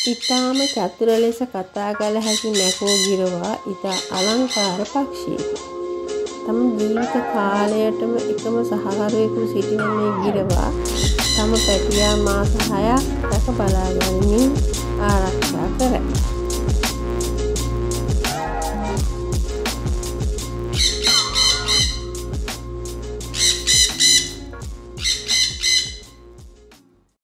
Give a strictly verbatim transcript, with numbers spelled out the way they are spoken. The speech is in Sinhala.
ඉතාම චතුර ලෙස කතා කළ හැකි මැකෝ ගිරවා ඉතා අලංකාර පක්ෂියෙකි. තම ජීවිත කාලයටම එකම සහකරුවෙකු සිටින මේ ගිරවා තම පැටියා මාස හයක් රැක බලා ගනිමින් ආරක්ෂා කරයි.